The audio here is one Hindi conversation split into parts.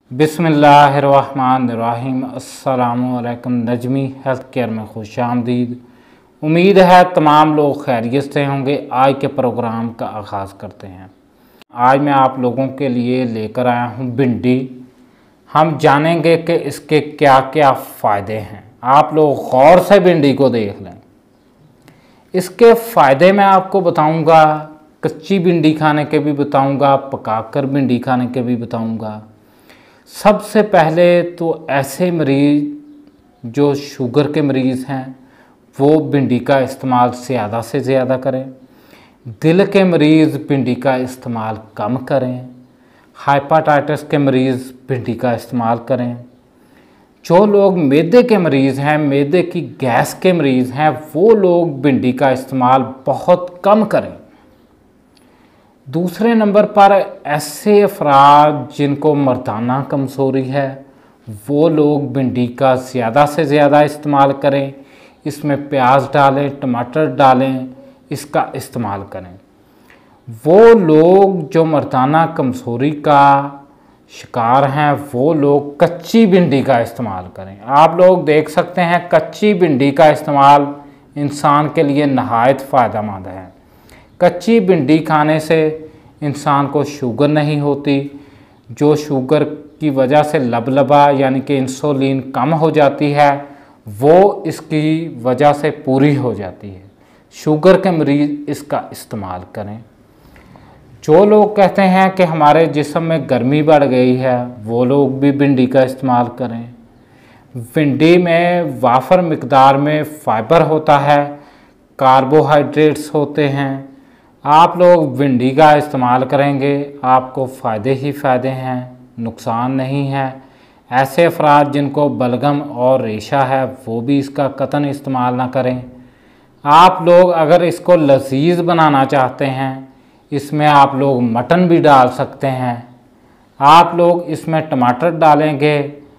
बिस्मिल्लाहिर्रहमानिर्रहीम। अस्सलामुअलैकुम। नजमी हेल्थ केयर में खुश आमदीद। उम्मीद है तमाम लोग खैरियत से होंगे। आज के प्रोग्राम का आगाज़ करते हैं। आज मैं आप लोगों के लिए लेकर आया हूँ भिंडी। हम जानेंगे कि इसके क्या क्या फ़ायदे हैं। आप लोग गौर से भिंडी को देख लें। इसके फ़ायदे मैं आपको बताऊंगा। कच्ची भिंडी खाने के भी बताऊंगा, पकाकर भिंडी खाने के भी बताऊंगा। सबसे पहले तो ऐसे मरीज़ जो शुगर के मरीज़ हैं वो भिंडी का इस्तेमाल ज़्यादा से ज़्यादा करें। दिल के मरीज़ भिंडी का इस्तेमाल कम करें। हाइपाटाइटिस के मरीज़ भिंडी का इस्तेमाल करें। जो लोग मैदे के मरीज़ हैं, मैदे की गैस के मरीज़ हैं, वो लोग भिंडी का इस्तेमाल बहुत कम करें। दूसरे नंबर पर ऐसे अफराद जिनको मर्दाना कमज़ोरी है वो लोग भिंडी का ज़्यादा से ज़्यादा इस्तेमाल करें। इसमें प्याज डालें, टमाटर डालें, इसका इस्तेमाल करें। वो लोग जो मर्दाना कमज़ोरी का शिकार हैं वो लोग कच्ची भिंडी का इस्तेमाल करें। आप लोग देख सकते हैं कच्ची भिंडी का इस्तेमाल इंसान के लिए नहायत फ़ायदेमंद है। कच्ची भिंडी खाने से इंसान को शुगर नहीं होती। जो शुगर की वजह से लबलबा यानी कि इंसुलिन कम हो जाती है वो इसकी वजह से पूरी हो जाती है। शुगर के मरीज़ इसका इस्तेमाल करें। जो लोग कहते हैं कि हमारे जिस्म में गर्मी बढ़ गई है वो लोग भी भिंडी का इस्तेमाल करें। भिंडी में वाफर मिकदार में फ़ाइबर होता है, कार्बोहाइड्रेट्स होते हैं। आप लोग भिंडी का इस्तेमाल करेंगे आपको फ़ायदे ही फ़ायदे हैं, नुकसान नहीं है। ऐसे अफराद जिनको बलगम और रेशा है वो भी इसका कतई इस्तेमाल ना करें। आप लोग अगर इसको लजीज बनाना चाहते हैं इसमें आप लोग मटन भी डाल सकते हैं। आप लोग इसमें टमाटर डालेंगे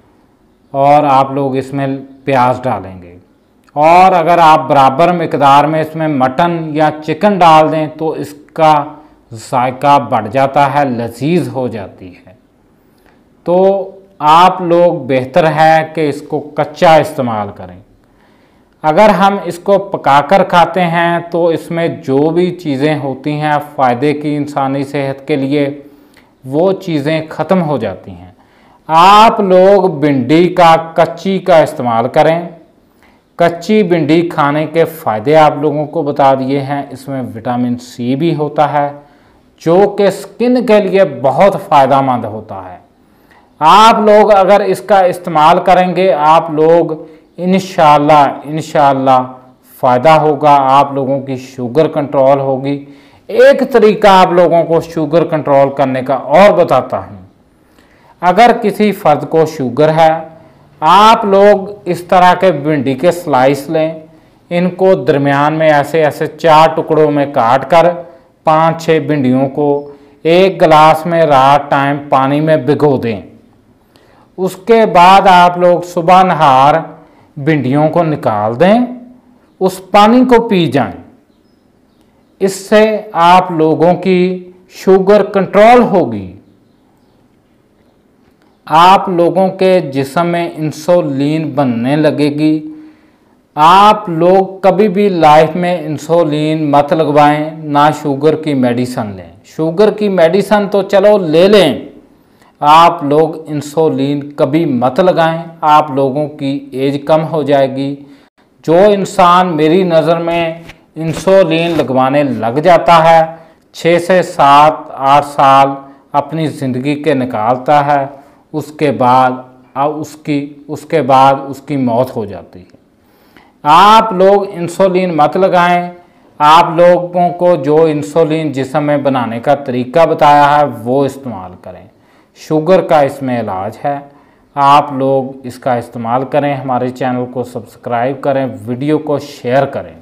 और आप लोग इसमें प्याज डालेंगे और अगर आप बराबर मिकदार में इसमें मटन या चिकन डाल दें तो इसका जायका बढ़ जाता है, लजीज हो जाती है। तो आप लोग बेहतर है कि इसको कच्चा इस्तेमाल करें। अगर हम इसको पकाकर खाते हैं तो इसमें जो भी चीज़ें होती हैं फ़ायदे की इंसानी सेहत के लिए वो चीज़ें ख़त्म हो जाती हैं। आप लोग भिंडी का कच्ची का इस्तेमाल करें। कच्ची भिंडी खाने के फ़ायदे आप लोगों को बता दिए हैं। इसमें विटामिन सी भी होता है जो कि स्किन के लिए बहुत फ़ायदेमंद होता है। आप लोग अगर इसका इस्तेमाल करेंगे आप लोग इंशाअल्लाह फ़ायदा होगा। आप लोगों की शुगर कंट्रोल होगी। एक तरीका आप लोगों को शुगर कंट्रोल करने का और बताता हूँ। अगर किसी फ़र्द को शुगर है आप लोग इस तरह के भिंडी के स्लाइस लें। इनको दरमियान में ऐसे ऐसे 4 टुकड़ों में काट कर 5-6 भिंडियों को एक गिलास में रात टाइम पानी में भिगो दें। उसके बाद आप लोग सुबह नहार भिंडियों को निकाल दें, उस पानी को पी जाएं। इससे आप लोगों की शुगर कंट्रोल होगी। आप लोगों के जिस्म में इंसुलिन बनने लगेगी। आप लोग कभी भी लाइफ में इंसुलिन मत लगवाएं, ना शुगर की मेडिसन लें। शुगर की मेडिसन तो चलो ले लें, आप लोग इंसुलिन कभी मत लगाएं। आप लोगों की एज कम हो जाएगी। जो इंसान मेरी नज़र में इंसुलिन लगवाने लग जाता है 6 से 7-8 साल अपनी ज़िंदगी के निकालता है, उसके बाद उसकी मौत हो जाती है। आप लोग इंसुलिन मत लगाएं। आप लोगों को जो इंसुलिन जिस्म में बनाने का तरीका बताया है वो इस्तेमाल करें। शुगर का इसमें इलाज है। आप लोग इसका इस्तेमाल करें। हमारे चैनल को सब्सक्राइब करें, वीडियो को शेयर करें।